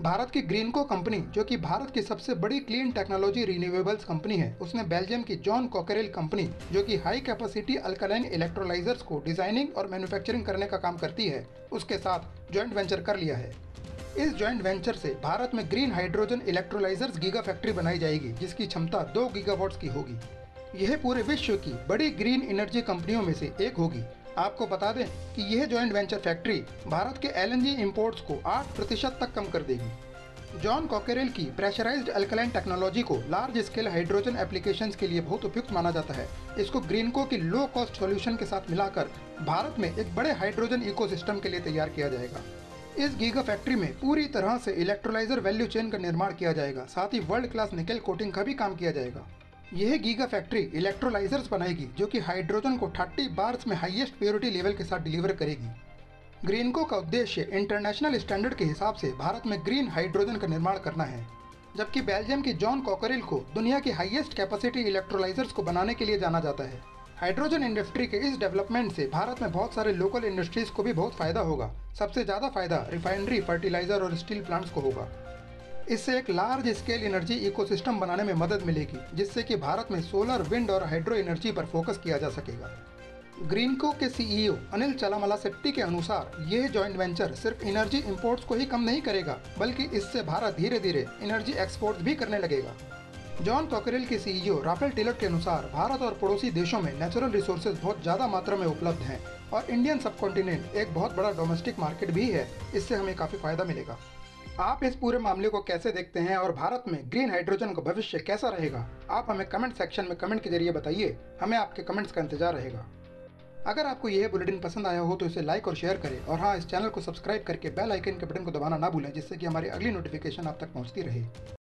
भारत की ग्रीनको कंपनी, जो कि भारत की सबसे बड़ी क्लीन टेक्नोलॉजी रिन्यूएबल्स कंपनी है, उसने बेल्जियम की जॉन कॉकरेल कंपनी, जो कि हाई कैपेसिटी अल्कलाइन इलेक्ट्रोलाइजर्स को डिजाइनिंग और मैन्युफैक्चरिंग करने का काम करती है, उसके साथ जॉइंट वेंचर कर लिया है। इस जॉइंट वेंचर से भारत में green hydrogen electrolysers giga factory बनाई जाएगी, जिसकी क्षमता 2 गीगावाट्स की होगी। यह पूरे विश्व की बड़ी ग्रीन एनर्जी कंपनियों में से एक होगी। आपको बता दें कि यह जॉइंट वेंचर फैक्ट्री भारत के एलएनजी इंपोर्ट्स को 8% तक कम कर देगी। जॉन कॉकरेल की प्रेशराइज्ड अल्कलाइन टेक्नोलॉजी को लार्ज स्केल हाइड्रोजन एप्लीकेशंस के लिए बहुत उपयुक्त माना जाता है। इसको ग्रीनको की लो कॉस्ट सॉल्यूशन के साथ मिलाकर भारत में एक बड़े हाइड्रोजन इकोसिस्टम के लिए तैयार किया जाएगा। इस गीगा फैक्ट्री में पूरी तरह से इलेक्ट्रोलाइजर वैल्यू चेन का निर्माण किया जाएगा, साथ ही वर्ल्ड क्लास निकेल कोटिंग का भी काम किया जाएगा। यह गीगा फैक्ट्री इलेक्ट्रोलाइजर्स बनाएगी, जो कि हाइड्रोजन को 30 बार्स में हाईएस्ट प्योरिटी लेवल के साथ डिलीवर करेगी। ग्रीनको का उद्देश्य इंटरनेशनल स्टैंडर्ड के हिसाब से भारत में ग्रीन हाइड्रोजन का निर्माण करना है, जबकि बेल्जियम की जॉन कॉकरेल को दुनिया की हाईएस्ट कैपेसिटी इलेक्ट्रोलाइजर्स को बनाने के लिए जाना जाता है। हाइड्रोजन इंडस्ट्री के इस डेवलपमेंट से भारत में बहुत सारे लोकल इंडस्ट्रीज को भी बहुत फायदा होगा। सबसे ज्यादा फायदा रिफाइनरी, फर्टिलाइजर और स्टील प्लांट्स को होगा। इससे एक लार्ज स्केल एनर्जी इकोसिस्टम बनाने में मदद मिलेगी, जिससे कि भारत में सोलर, विंड और हाइड्रो एनर्जी पर फोकस किया जा सकेगा। ग्रीनको के सीईओ अनिल चलामला शेट्टी के अनुसार यह जॉइंट वेंचर सिर्फ एनर्जी इंपोर्ट्स को ही कम नहीं करेगा, बल्कि इससे भारत धीरे धीरे एनर्जी एक्सपोर्ट्स भी करने लगेगा। जॉन कॉकरेल के सीईओ राफेल टिलट के अनुसार भारत और पड़ोसी देशों में नेचुरल रिसोर्सेज बहुत ज़्यादा मात्रा में उपलब्ध हैं और इंडियन सबकॉन्टिनेंट एक बहुत बड़ा डोमेस्टिक मार्केट भी है। इससे हमें काफ़ी फायदा मिलेगा। आप इस पूरे मामले को कैसे देखते हैं और भारत में ग्रीन हाइड्रोजन का भविष्य कैसा रहेगा? आप हमें कमेंट सेक्शन में कमेंट के जरिए बताइए। हमें आपके कमेंट्स का इंतजार रहेगा। अगर आपको यह बुलेटिन पसंद आया हो तो इसे लाइक और शेयर करें, और हाँ, इस चैनल को सब्सक्राइब करके बेल आइकन के बटन को दबाना ना भूलें, जिससे कि हमारी अगली नोटिफिकेशन आप तक पहुंचती रहे।